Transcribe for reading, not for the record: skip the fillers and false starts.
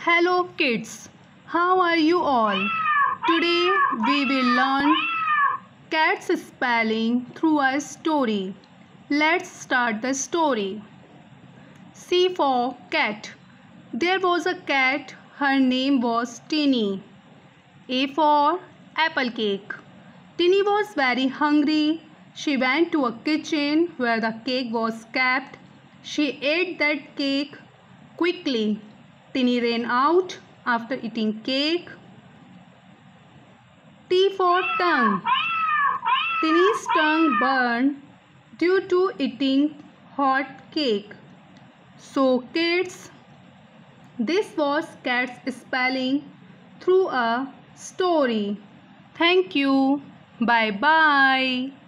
Hello kids, how are you all? Today we will learn cat's spelling through a story. Let's start the story. C for cat. There was a cat, her name was Tinny. A for apple cake. Tinny was very hungry. She went to a kitchen where the cake was kept. She ate that cake quickly. Tinny ran out after eating cake. T for tongue. Tinny's tongue burned due to eating hot cake. So kids, this was cat's spelling through a story. Thank you. Bye bye.